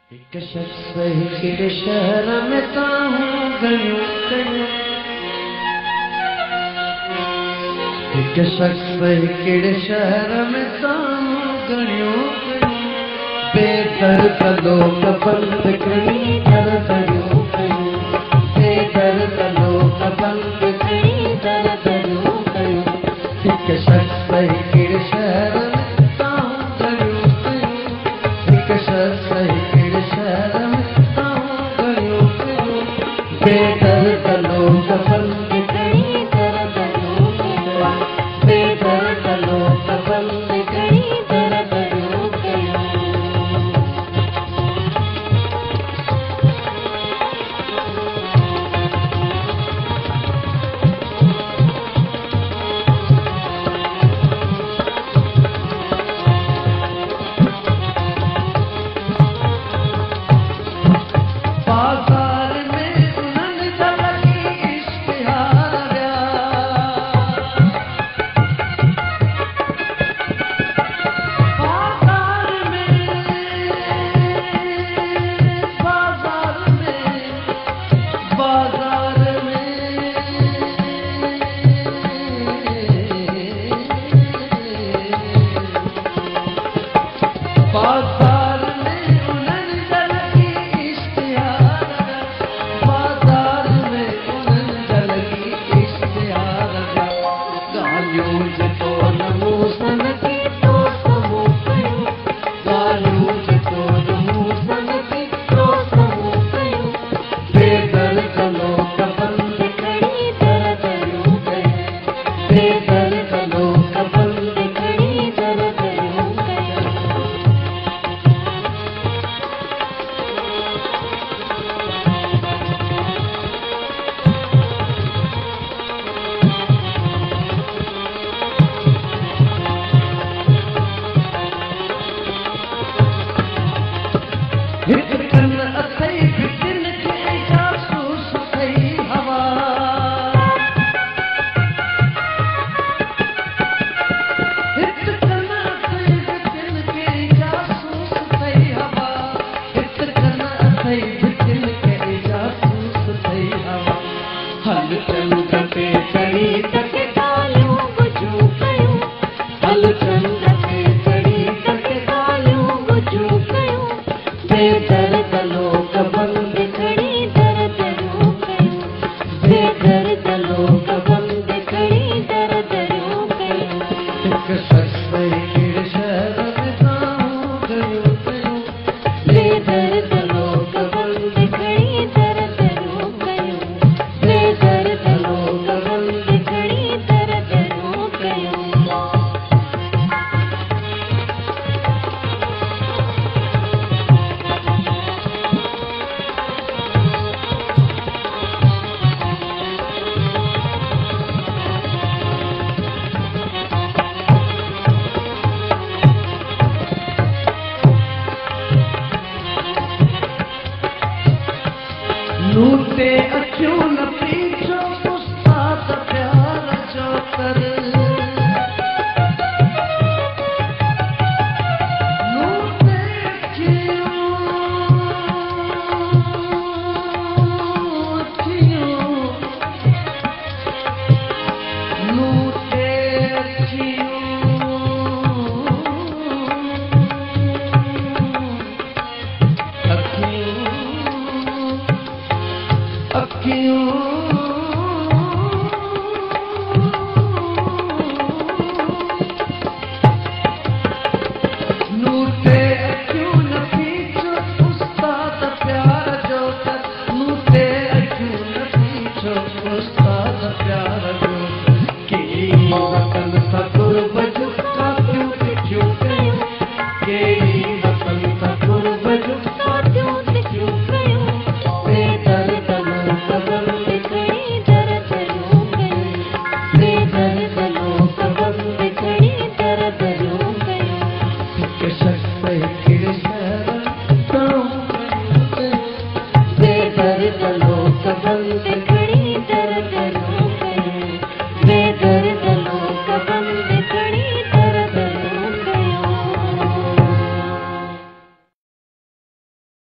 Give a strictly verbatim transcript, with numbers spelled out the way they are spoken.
हिक शख्स हिकिड़े शहर में ताहूं गणियूं कयूं। हिक शख्स हिकिड़े शहर में ताहूं गणियूं कयूं। बेदर लोक बंद करी दर दरियूं कयूं। बेदर लोक बंद करी दर दरियूं कयूं। हिक शख्स हिकिड़े शहर में ताहूं गणियूं कयूं। हिक शख्स हिकिड़े शहर में ताहूं गणियूं कयूं। बेदर लोक बंद करी दर दरियूं कयूं। बेदर लोक बंद करी दर दरियूं कयूं। लूटे अखियों न पीछो उस्ताद प्यार जो कर। लूटे अखियों अखियों लूटे अखियों अखियों अखियों